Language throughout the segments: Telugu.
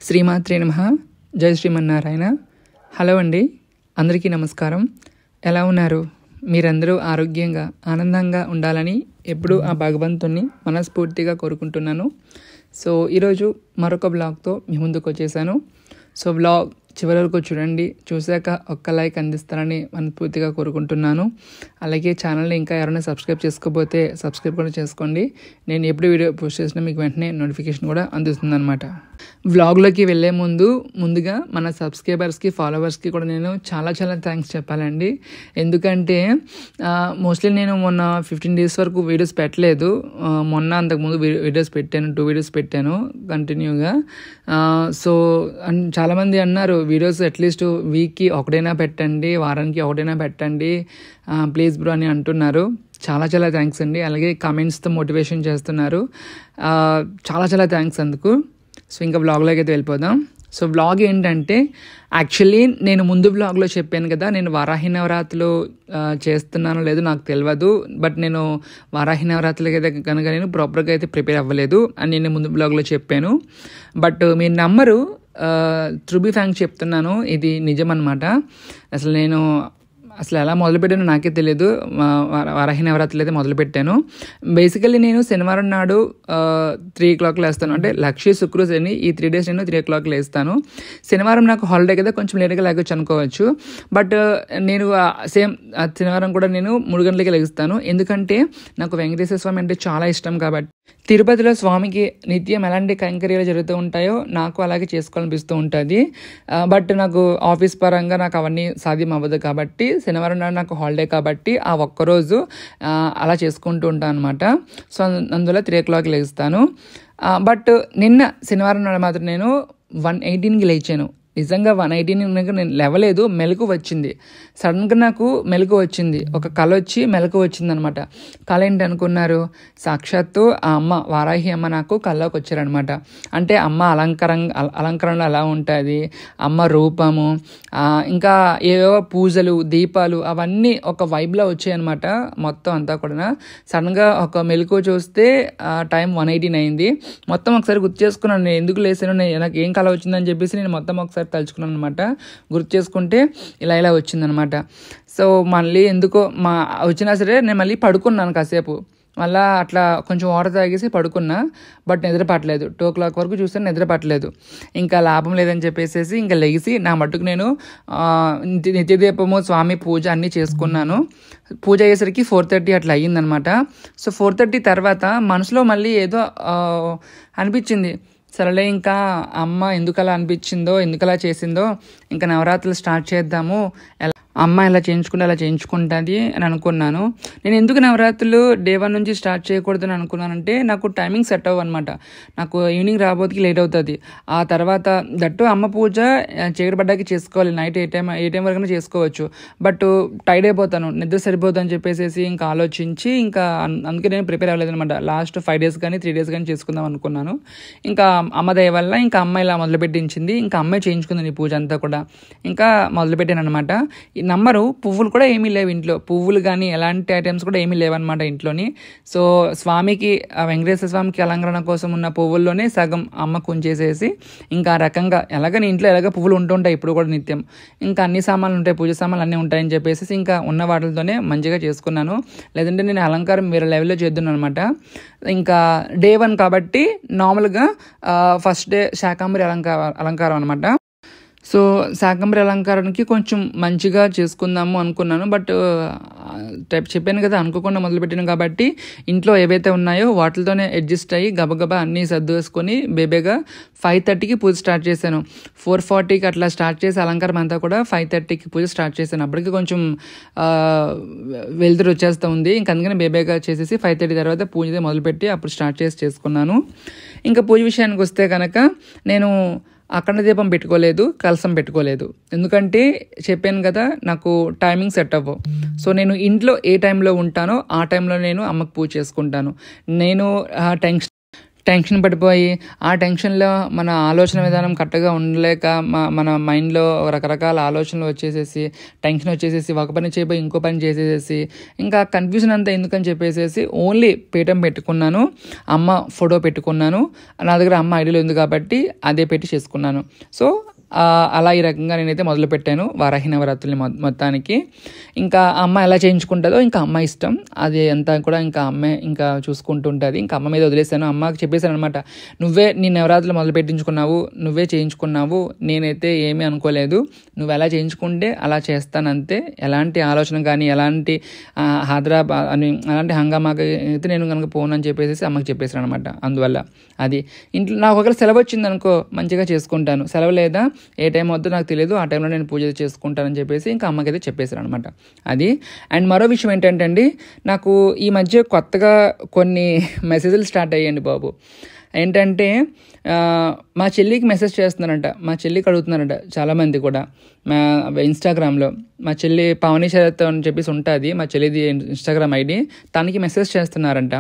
శ్రీమాత్రే నమః. జై శ్రీమన్నారాయణ. హలో అండి, అందరికీ నమస్కారం. ఎలా ఉన్నారు? మీరందరూ ఆరోగ్యంగా ఆనందంగా ఉండాలని ఎప్పుడూ ఆ భగవంతుణ్ణి మనస్ఫూర్తిగా కోరుకుంటున్నాను. సో ఈరోజు మరొక బ్లాగ్తో మీ ముందుకు వచ్చేసాను. సో బ్లాగ్ చివరి వరకు చూడండి. చూశాక ఒక్క లైక్ అందిస్తారని మనస్ఫూర్తిగా కోరుకుంటున్నాను. అలాగే ఛానల్ని ఇంకా ఎవరైనా సబ్స్క్రైబ్ చేసుకోకపోతే సబ్స్క్రైబ్ కూడా చేసుకోండి. నేను ఎప్పుడు వీడియో పోస్ట్ చేసినా మీకు వెంటనే నోటిఫికేషన్ కూడా అందుతుంది అనమాట. వ్లాగ్లోకి వెళ్ళే ముందుగా మన సబ్స్క్రైబర్స్కి ఫాలోవర్స్కి కూడా నేను చాలా థ్యాంక్స్ చెప్పాలండి. ఎందుకంటే మోస్ట్లీ నేను మొన్న 15 days వరకు వీడియోస్ పెట్టలేదు. మొన్న అంతకుముందు వీడియోస్ పెట్టాను, 2 వీడియోస్ పెట్టాను కంటిన్యూగా. సో చాలామంది అన్నారు వీడియోస్ అట్లీస్ట్ వీక్కి ఒకటైనా పెట్టండి, వారానికి ఒకటైనా పెట్టండి ప్లీజ్ బ్రో అని అంటున్నారు. చాలా థ్యాంక్స్ అండి. అలాగే కామెంట్స్తో మోటివేషన్ చేస్తున్నారు. చాలా థ్యాంక్స్ అందుకు. సో ఇంకా బ్లాగ్లోకి అయితే వెళ్ళిపోదాం. సో బ్లాగ్ ఏంటంటే, యాక్చువల్లీ నేను ముందు బ్లాగ్లో చెప్పాను కదా, నేను వారాహి నవరాత్రులు చేస్తున్నానో లేదో నాకు తెలియదు. బట్ నేను వారాహి నవరాత్రులకి అయితే కనుక నేను ప్రాపర్గా అయితే ప్రిపేర్ అవ్వలేదు అని నేను ముందు బ్లాగ్లో చెప్పాను. బట్ మీరు నమ్మరు, టు బి ఫ్రాంక్ చెప్తున్నాను, ఇది నిజం అన్నమాట. అసలు ఎలా మొదలుపెట్టానో నాకే తెలియదు. వారాహి నవరాత్రులు అయితే మొదలుపెట్టాను. బేసికల్లీ నేను శనివారం నాడు 3 o'clock లేస్తాను. అంటే లక్ష్మీ శుక్ర శని ఈ 3 days నేను 3 o'clock లేస్తాను. శనివారం నాకు హాలిడే కదా, కొంచెం లేట్గా లేకొచ్చు అనుకోవచ్చు. బట్ నేను సేమ్ శనివారం కూడా నేను 3 గంటలకి లెగుస్తాను. ఎందుకంటే నాకు వెంకటేశ్వర స్వామి అంటే చాలా ఇష్టం కాబట్టి. తిరుపతిలో స్వామికి నిత్యం ఎలాంటి కైంకర్యాలు జరుగుతూ ఉంటాయో నాకు అలాగే చేసుకోవాలనిపిస్తూ ఉంటుంది. బట్ నాకు ఆఫీస్ పరంగా నాకు అవన్నీ సాధ్యం అవ్వదు కాబట్టి శనివారం నాడు నాకు హాలిడే కాబట్టి ఆ ఒక్కరోజు అలా చేసుకుంటూ ఉంటాను అనమాట. సో అందువల్ల 3 o'clock లేస్తాను. బట్ నిన్న శనివారం నాడు మాత్రం నేను 1:18కి లేచాను. నిజంగా 1:18 నేను లేవలేదు, మెలకు వచ్చింది. సడన్గా నాకు మెలకు వచ్చింది, ఒక కళ వచ్చి మెలకు వచ్చింది అనమాట. కళ ఏంటి అనుకున్నారు? సాక్షాత్తు ఆ అమ్మ వారాహి అమ్మ నాకు కళ్ళలోకి వచ్చారనమాట. అంటే అమ్మ అలంకరణలో ఎలా ఉంటుంది, అమ్మ రూపము, ఇంకా ఏవేవో పూజలు దీపాలు అవన్నీ ఒక వైబ్లో వచ్చాయన్నమాట మొత్తం అంతా కూడా. సడన్గా ఒక మెలకు చూస్తే టైం 1:18 అయింది. మొత్తం ఒకసారి గుర్తు చేసుకున్నాను, నేను ఎందుకు లేసాను, నాకు ఏం కళ వచ్చిందని చెప్పేసి నేను మొత్తం ఒకసారి తలుచుకున్నాను అనమాట. గుర్తు చేసుకుంటే ఇలా వచ్చిందనమాట. సో మళ్ళీ ఎందుకో వచ్చినా సరే నేను మళ్ళీ పడుకున్నాను కాసేపు. మళ్ళీ అట్లా కొంచెం వాటర్ తాగేసి పడుకున్నా. బట్ నిద్ర పట్టలేదు. 2 o'clock వరకు చూస్తే నిద్ర పట్టలేదు. ఇంకా లాభం లేదని చెప్పేసి ఇంకా లెగిసి నా మట్టుకు నేను నిత్యదీపము స్వామి పూజ అన్నీ చేసుకున్నాను. పూజ అయ్యేసరికి 4:30 అట్లా అయ్యిందనమాట. సో 4:30 తర్వాత మనసులో మళ్ళీ ఏదో అనిపించింది. సరేలే, ఇంకా అమ్మ ఎందుకలా అనిపించిందో, ఎందుకలా చేసిందో, ఇంకా నవరాత్రులు స్టార్ట్ చేద్దాము, అమ్మ ఎలా చేయించుకుంటే అలా చేయించుకుంటుంది అని అనుకున్నాను. నేను ఎందుకు నవరాత్రులు Day 1 నుంచి స్టార్ట్ చేయకూడదని అనుకున్నానంటే, నాకు టైమింగ్ సెట్ అవ్వ అనమాట. నాకు ఈవినింగ్ రాబోతుకి లేట్ అవుతుంది. ఆ తర్వాత దట్టు అమ్మ పూజ చీకటి పడ్డాకి చేసుకోవాలి. నైట్ ఏ టైం వరకు చేసుకోవచ్చు. బట్ టైర్డ్ అయిపోతాను, నిద్ర సరిపోతుంది అని చెప్పేసి ఇంకా ఆలోచించి ఇంకా అందుకే నేను ప్రిపేర్ అవ్వలేదు అనమాట. లాస్ట్ 5 days కానీ 3 days కానీ చేసుకుందాం అనుకున్నాను. ఇంకా అమ్మ దయ వల్ల ఇంకా అమ్మ ఇలా మొదలుపెట్టించింది. ఇంకా అమ్మాయి చేయించుకుంది ఈ పూజ అంతా కూడా. ఇంకా మొదలుపెట్టాను అనమాట. నమ్మరు, పువ్వులు కూడా ఏమీ లేవు ఇంట్లో. పువ్వులు కానీ ఎలాంటి ఐటమ్స్ కూడా ఏమీ లేవన్నమాట ఇంట్లోని. సో స్వామికి, వెంకటేశ్వర స్వామికి అలంకరణ కోసం ఉన్న పువ్వుల్లోనే సగం అమ్మకు ఉంచేసేసి ఇంకా ఆ రకంగా ఎలాగని ఇంట్లో ఎలాగ పువ్వులు ఉంటుంటాయి ఇప్పుడు కూడా నిత్యం. ఇంకా అన్ని సామాన్లు ఉంటాయి, పూజ సామాన్లు అన్నీ ఉంటాయని చెప్పేసి ఇంకా ఉన్న వాటితోనే మంచిగా చేసుకున్నాను. లేదంటే నేను అలంకారం వేరే లెవెల్లో చేద్దాను అనమాట. ఇంకా Day 1 కాబట్టి నార్మల్గా ఫస్ట్ డే శాకాంబరి అలంకారం అనమాట. సో శాకంబరి అలంకారానికి కొంచెం మంచిగా చేసుకుందాము అనుకున్నాను. బట్ చెప్పాను కదా, అనుకోకుండా మొదలుపెట్టాను కాబట్టి ఇంట్లో ఏవైతే ఉన్నాయో వాటితోనే అడ్జస్ట్ అయ్యి గబగబా అన్నీ సర్దువేసుకొని బేబేగా 5:30కి పూజ స్టార్ట్ చేశాను. 4:40కి అట్లా స్టార్ట్ చేసి అలంకారం అంతా కూడా 5:30కి పూజ స్టార్ట్ చేశాను. అప్పటికి కొంచెం వెలుతురు వచ్చేస్తూ ఉంది. ఇంక అందుకని బేబేగా చేసేసి 5:30 తర్వాత పూజ మొదలుపెట్టి అప్పుడు స్టార్ట్ చేసుకున్నాను. ఇంకా పూజ విషయానికి వస్తే కనుక నేను అఖండ దీపం పెట్టుకోలేదు, కలసం పెట్టుకోలేదు. ఎందుకంటే చెప్పాను కదా, నాకు టైమింగ్ సెట్ అవ్వవు. సో నేను ఇంట్లో ఏ టైంలో ఉంటానో ఆ టైంలో నేను అమ్మకు పూజ చేసుకుంటాను. నేను టెన్షన్ పడిపోయి ఆ టెన్షన్లో మన ఆలోచన విధానం కరెక్ట్గా ఉండలేక మన మైండ్లో రకరకాల ఆలోచనలు వచ్చేసేసి టెన్షన్ వచ్చేసేసి ఒక పని చేయబోయి ఇంకో పని చేసేసేసి ఇంకా కన్ఫ్యూజన్ అంతా ఎందుకని చెప్పేసేసి ఓన్లీ పేటిఎం పెట్టుకున్నాను, అమ్మ ఫోటో పెట్టుకున్నాను, నా దగ్గర అమ్మ ఐడియాలో ఉంది కాబట్టి అదే పెట్టి చేసుకున్నాను. సో అలా ఈ రకంగా నేనైతే మొదలుపెట్టాను వారాహి నవరాత్రుల్ని మొత్తానికి. ఇంకా అమ్మ ఎలా చేయించుకుంటుందో ఇంకా అమ్మ ఇష్టం, అది అంతా కూడా ఇంకా అమ్మే ఇంకా చూసుకుంటూ ఉంటుంది. ఇంకా అమ్మ మీద వదిలేసాను. అమ్మకి చెప్పేశాను అనమాట, నువ్వే నీ నవరాత్రులు మొదలు పెట్టించుకున్నావు, నువ్వే చేయించుకున్నావు, నేనైతే ఏమీ అనుకోలేదు, నువ్వు ఎలా చేయించుకుంటే అలా చేస్తానంతే, ఎలాంటి ఆలోచన కానీ ఎలాంటి అలాంటి హంగామాకి అయితే నేను కనుక పోను అని చెప్పేసి అమ్మకి చెప్పేశాను అనమాట. అందువల్ల అది ఇంట్లో నాకు ఒకవేళ సెలవు వచ్చింది అనుకో మంచిగా చేసుకుంటాను, సెలవు లేదా ఏ టైం వద్దో నాకు తెలియదు, ఆ టైంలో నేను పూజ చేసుకుంటానని చెప్పేసి ఇంకా అమ్మకి అయితే చెప్పేశాను అనమాట. అది అండ్ మరో విషయం ఏంటంటే అండి, నాకు ఈ మధ్య కొత్తగా కొన్ని మెసేజ్లు స్టార్ట్ అయ్యాయండి బాబు. ఏంటంటే మా చెల్లికి మెసేజ్ చేస్తున్నారంట, మా చెల్లికి అడుగుతున్నారంట చాలామంది కూడా మా ఇన్స్టాగ్రామ్లో. మా చెల్లి పావని శరత్ అని చెప్పేసి ఉంటుంది మా చెల్లిది ఇన్స్టాగ్రామ్ ఐడి, తనకి మెసేజ్ చేస్తున్నారంట,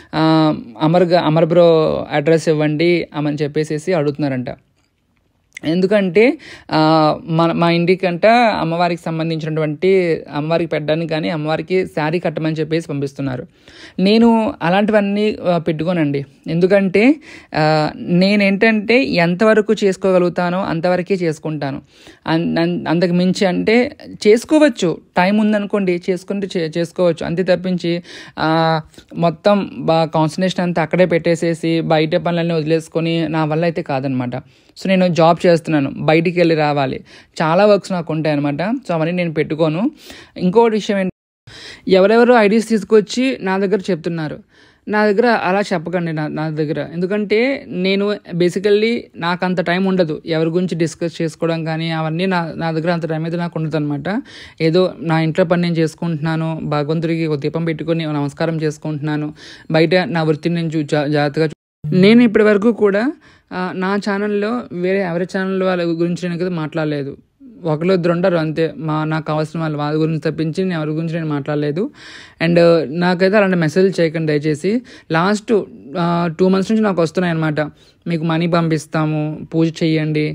అమర్ బ్రో అడ్రస్ ఇవ్వండి అని చెప్పేసి అడుగుతున్నారంట. ఎందుకంటే మా ఇంటికంట అమ్మవారికి సంబంధించినటువంటి అమ్మవారికి పెట్టడానికి కానీ అమ్మవారికి శారీ కట్టమని చెప్పేసి పంపిస్తున్నారు. నేను అలాంటివన్నీ పెట్టుకోనండి. ఎందుకంటే నేనేంటంటే ఎంతవరకు చేసుకోగలుగుతానో అంతవరకే చేసుకుంటాను. అంతకు మించి అంటే చేసుకోవచ్చు, టైం ఉందనుకోండి చేసుకోవచ్చు, అంతే తప్పించి మొత్తం కాన్సన్ట్రేషన్ అంతా అక్కడే పెట్టేసేసి బయట పనులన్నీ వదిలేసుకొని నా వల్ల అయితే కాదనమాట. సో నేను జాబ్ చేస్తున్నాను, బయటికి వెళ్ళి రావాలి, చాలా వర్క్స్ నాకు ఉంటాయి అనమాట. సో అవన్నీ నేను పెట్టుకోను. ఇంకోటి విషయం ఏంటి, ఎవరెవరో ఐడియాస్ తీసుకొచ్చి నా దగ్గర చెప్తున్నారు, నా దగ్గర అలా చెప్పకండి నా దగ్గర. ఎందుకంటే నేను బేసికల్లీ నాకు అంత టైం ఉండదు ఎవరి గురించి డిస్కస్ చేసుకోవడం కానీ అవన్నీ నా దగ్గర అంత టైం అయితే నాకు ఉండదు అనమాట. ఏదో నా ఇంట్లో పని నేను చేసుకుంటున్నాను, భగవంతుడికి ఒక దీపం పెట్టుకొని నమస్కారం చేసుకుంటున్నాను, బయట నా వృత్తిని నేను జాగ్రత్తగా నేను ఇప్పటి వరకు కూడా నా ఛానల్లో వేరే ఎవరి ఛానల్ వాళ్ళ గురించి నేను కదా మాట్లాడలేదు. ఒకళ్ళు ఇద్దరు ఉంటారు అంతే, నాకు కావాల్సిన వాళ్ళ గురించి తప్పించి నేను ఎవరి గురించి నేను మాట్లాడలేదు. అండ్ నాకైతే అలాంటి మెసేజ్లు చేయకండి దయచేసి. లాస్ట్ 2 months నుంచి నాకు వస్తున్నాయి అనమాట, మీకు మనీ పంపిస్తాము, పూజ చేయండి,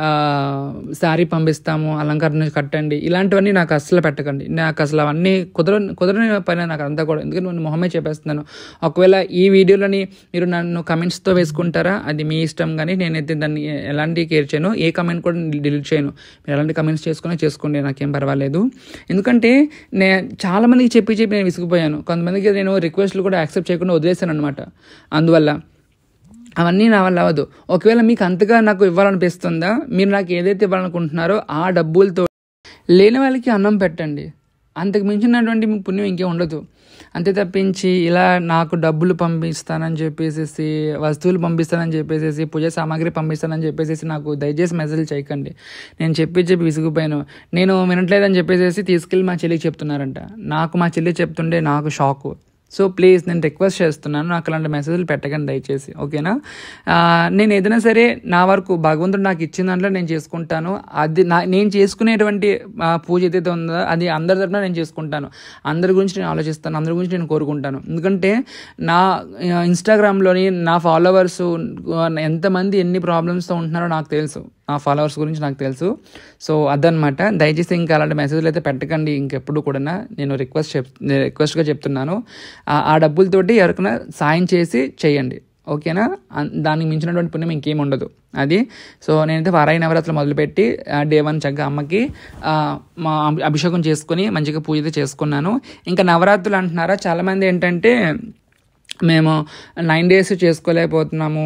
శారీ పంపిస్తాము, అలంకరణ కట్టండి, ఇలాంటివన్నీ నాకు అస్సలు పెట్టకండి. నాకు అసలు అవన్నీ కుదరని పని నాకు అంతా కూడా. ఎందుకంటే నేను మొహమే చెప్పేస్తున్నాను. ఒకవేళ ఈ వీడియోలని మీరు నన్ను కమెంట్స్తో వేసుకుంటారా అది మీ ఇష్టం, కానీ నేనైతే దాన్ని ఎలాంటి కేర్ చేయను, ఏ కమెంట్ కూడా డిలీట్ చేయను. మీరు ఎలాంటి కమెంట్స్ చేసుకోండి, నాకేం పర్వాలేదు. ఎందుకంటే చాలామందికి చెప్పి నేను విసిగిపోయాను. కొంతమందికి నేను రిక్వెస్ట్లు కూడా యాక్సెప్ట్ చేయకుండా వదిలేసాను అనమాట. అందువల్ల అవన్నీ నా వల్ల అవ్వదు. ఒకవేళ మీకు అంతగా నాకు ఇవ్వాలనిపిస్తుందా, మీరు నాకు ఏదైతే ఇవ్వాలనుకుంటున్నారో ఆ డబ్బులతో లేని వాళ్ళకి అన్నం పెట్టండి, అంతకు మించినటువంటి మీకు పుణ్యం ఇంకేం ఉండదు. అంతే తప్పించి ఇలా నాకు డబ్బులు పంపిస్తానని చెప్పేసి, వస్తువులు పంపిస్తానని చెప్పేసి, పూజ సామాగ్రి పంపిస్తానని చెప్పేసి నాకు దయచేసి మెసేజ్ చేయకండి. నేను చెప్పి విసిగిపోయాను. నేను వినట్లేదని చెప్పేసి తీసుకెళ్ళి మా చెల్లికి చెప్తున్నారంట. నాకు మా చెల్లి చెప్తుంటే నాకు షాకు. సో ప్లీజ్ నేను రిక్వెస్ట్ చేస్తున్నాను, నాకు అలాంటి మెసేజ్లు పెట్టకండి దయచేసి, ఓకేనా. నేను ఏదైనా సరే నా వరకు భగవంతుడు నాకు ఇచ్చిన దాంట్లో నేను చేసుకుంటాను. అది నేను చేసుకునేటువంటి పూజ ఏదైతే ఉందో అది అందరి తరపున నేను చేసుకుంటాను, అందరి గురించి నేను ఆలోచిస్తాను, అందరి గురించి నేను కోరుకుంటాను. ఎందుకంటే నా ఇన్స్టాగ్రామ్లోని నా ఫాలోవర్స్ ఎంతమంది ఎన్ని ప్రాబ్లమ్స్తో ఉంటున్నారో నాకు తెలుసు, నా ఫాలోవర్స్ గురించి నాకు తెలుసు. సో అదనమాట, దయచేసి ఇంకా అలాంటి మెసేజ్లు అయితే పెట్టకండి ఇంకెప్పుడు కూడా. నేను రిక్వెస్ట్గా చెప్తున్నాను, ఆ డబ్బులతోటి ఎవరికైనా సాయం చేసి చేయండి, ఓకేనా. దానికి మించినటువంటి పుణ్యం ఇంకేం ఉండదు అది. సో నేనైతే వారాహి నవరాత్రులు మొదలుపెట్టి Day 1 చక్కగా అమ్మకి మా అభిషేకం చేసుకుని మంచిగా పూజ అయితే చేసుకున్నాను. ఇంకా నవరాత్రులు అంటున్నారా చాలామంది, ఏంటంటే మేము 9 days చేసుకోలేకపోతున్నాము,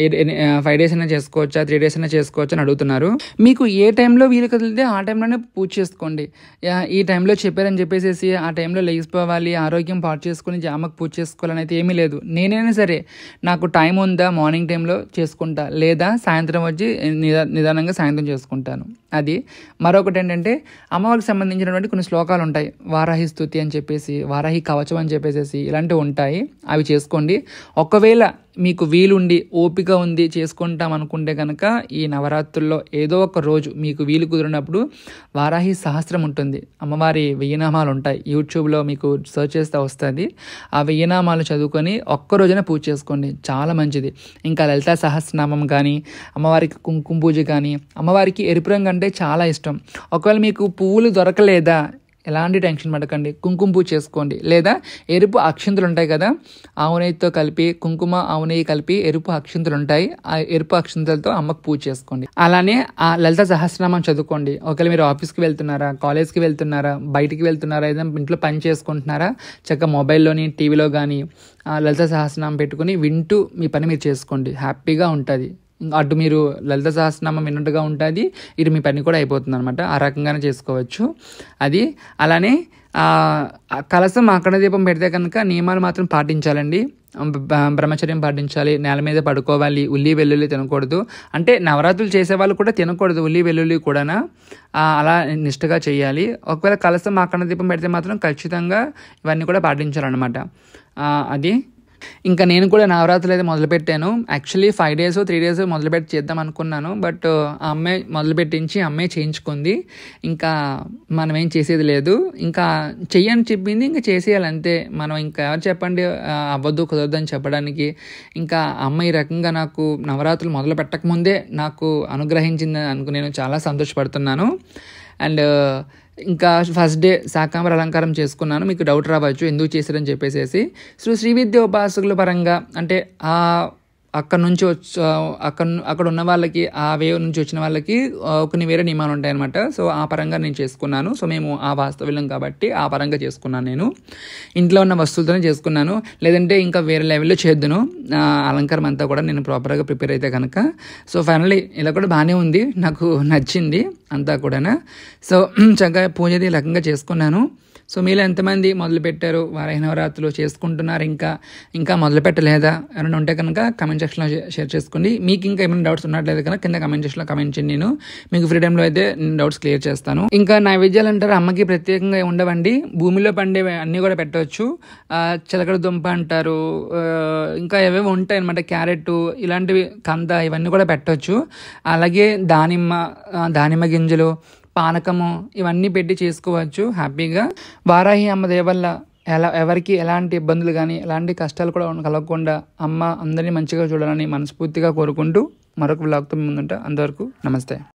5 days అయినా చేసుకోవచ్చా, 3 days అయినా చేసుకోవచ్చా అని అడుగుతున్నారు. మీకు ఏ టైంలో వీలు కదిలితే ఆ టైంలోనే పూజ చేసుకోండి. ఈ టైంలో చెప్పారని చెప్పేసి ఆ టైంలో లేచిపోవాలి, ఆరోగ్యం పాటు చేసుకుని అమ్మకు పూజ చేసుకోవాలని అయితే ఏమీ లేదు. నేనైనా సరే నాకు టైం ఉందా మార్నింగ్ టైంలో చేసుకుంటా, లేదా సాయంత్రం వచ్చి నిదానంగా సాయంత్రం చేసుకుంటాను. అది మరొకటి ఏంటంటే అమ్మవారికి సంబంధించినటువంటి కొన్ని శ్లోకాలు ఉంటాయి, వారాహి స్తుతి అని చెప్పేసి, వారాహి కవచం అని చెప్పేసి ఇలాంటివి ఉంటాయి, అవి చేసుకోండి. ఒకవేళ మీకు వీలుండి ఓపిక ఉంది చేసుకుంటాం అనుకుంటే కనుక ఈ నవరాత్రుల్లో ఏదో ఒక రోజు మీకు వీలు కుదిరినప్పుడు వారాహి సహస్రం ఉంటుంది, అమ్మవారి 1000 నామాలు ఉంటాయి. యూట్యూబ్లో మీకు సెర్చ్ చేస్తే వస్తుంది. ఆ 1000 నామాలు చదువుకొని ఒక్క రోజున పూజ చేసుకోండి, చాలా మంచిది. ఇంకా లలితా సహస్రనామం కానీ, అమ్మవారికి కుంకుమ పూజ కానీ, అమ్మవారికి ఎరుపు రంగు అంటే చాలా ఇష్టం. ఒకవేళ మీకు పువ్వులు దొరకలేదా, ఎలాంటి టెన్షన్ పడకండి, కుంకుమ పూజ చేసుకోండి. లేదా ఎరుపు అక్షింతలు ఉంటాయి కదా, ఆవు నెయ్యితో కలిపి, కుంకుమ ఆవు నెయ్యి కలిపి ఎరుపు అక్షింతలు ఉంటాయి, ఆ ఎరుపు అక్షింతలతో అమ్మకు పూజ చేసుకోండి. అలానే ఆ లలిత సహస్రనామం చదువుకోండి. ఒకవేళ మీరు ఆఫీస్కి వెళ్తున్నారా, కాలేజ్కి వెళ్తున్నారా, బయటికి వెళ్తున్నారా, ఏదైనా ఇంట్లో పని చేసుకుంటున్నారా, చక్కగా మొబైల్లోని టీవీలో కానీ లలిత సహస్రనామం పెట్టుకుని వింటూ మీ పని మీరు చేసుకోండి, హ్యాపీగా ఉంటుంది. అటు మీరు లలిత సహస్రనామం విన్నట్టుగా ఉంటుంది, ఇటు మీ పని కూడా అయిపోతుంది అనమాట. ఆ రకంగానే చేసుకోవచ్చు అది. అలానే కలసం అక్కడ దీపం పెడితే కనుక నియమాలు మాత్రం పాటించాలండి. బ్రహ్మచర్యం పాటించాలి, నేల మీద పడుకోవాలి, ఉల్లి వెల్లుల్లి తినకూడదు. అంటే నవరాత్రులు చేసేవాళ్ళు కూడా తినకూడదు ఉల్లి వెల్లుల్లి కూడా, అలా నిష్టగా చేయాలి. ఒకవేళ కలసం అక్కడ దీపం పెడితే మాత్రం ఖచ్చితంగా ఇవన్నీ కూడా పాటించాలన్నమాట. అది ఇంకా నేను కూడా నవరాత్రులు అయితే మొదలుపెట్టాను. యాక్చువల్లీ 5 days 3 days మొదలుపెట్టి చేద్దాం అనుకున్నాను, బట్ ఆ అమ్మాయి మొదలుపెట్టించి అమ్మాయి చేయించుకుంది. ఇంకా మనం ఏం చేసేది లేదు, ఇంకా చెయ్యని చెప్పింది, ఇంకా చేసేయాలి అంతే. మనం ఇంకా ఎవరు చెప్పండి అవ్వద్దు కుదరదు అని చెప్పడానికి. ఇంకా అమ్మాయి రకంగా నాకు నవరాత్రులు మొదలు పెట్టకముందే నాకు అనుగ్రహించింది అనుకు నేను చాలా సంతోషపడుతున్నాను. అండ్ ఇంకా ఫస్ట్ డే శాకాంబర అలంకారం చేసుకున్నాను. మీకు డౌట్ రావచ్చు ఎందుకు చేశారని చెప్పేసి. శ్రీ విద్య ఉపాసకుల పరంగా అంటే అక్కడ నుంచి అక్కడ ఉన్న వాళ్ళకి, ఆ వేవ్ నుంచి వచ్చిన వాళ్ళకి కొన్ని వేరే నియమాలు ఉంటాయన్నమాట. సో ఆ పరంగా నేను చేసుకున్నాను. సో మేము ఆ వాస్తవ్యం కాబట్టి ఆ పరంగా చేసుకున్నాను. నేను ఇంట్లో ఉన్న వస్తువులతోనే చేసుకున్నాను, లేదంటే ఇంకా వేరే లెవెల్లో చేద్దును అలంకారం అంతా కూడా నేను ప్రాపర్గా ప్రిపేర్ అయితే కనుక. సో ఫైనల్లీ ఇలా కూడా బాగానే ఉంది, నాకు నచ్చింది అంతా కూడా. సో చక్కగా పూజ ఈ రకంగా చేసుకున్నాను. సో మీలో ఎంతమంది మొదలు పెట్టారు, వారాహి నవరాత్రులు చేసుకుంటున్నారు, ఇంకా మొదలు పెట్టలేదా ఏమైనా ఉంటే కనుక కమెంట్ సెక్షన్లో షేర్ చేసుకోండి. మీకు ఇంకా ఏమైనా డౌట్స్ ఉన్నట్లయితే కనుక కింద కమెంట్ సెక్షన్లో కమెంట్ చేయండి, నేను మీకు ఫ్రీ టైంలో అయితే నేను డౌట్స్ క్లియర్ చేస్తాను. ఇంకా నైవేద్యాలు అంటారు అమ్మకి ప్రత్యేకంగా ఉండవండి, భూమిలో పండేవి అన్నీ కూడా పెట్టవచ్చు. చిలకడ దుంప అంటారు, ఇంకా ఏవేవో ఉంటాయి అనమాట, క్యారెట్ ఇలాంటివి, కంద ఇవన్నీ కూడా పెట్టవచ్చు. అలాగే దానిమ్మ గింజలు, పానకము ఇవన్నీ పెట్టి చేసుకోవచ్చు హ్యాపీగా. వారాహి అమ్మ దయ వల్ల ఎవరికి ఎలాంటి ఇబ్బందులు కానీ ఎలాంటి కష్టాలు కూడా కలగకుండా అమ్మ అందరినీ మంచిగా చూడాలని మనస్ఫూర్తిగా కోరుకుంటూ మరొక వ్లాగ్తో ముందుంటా. అంతవరకు నమస్తే.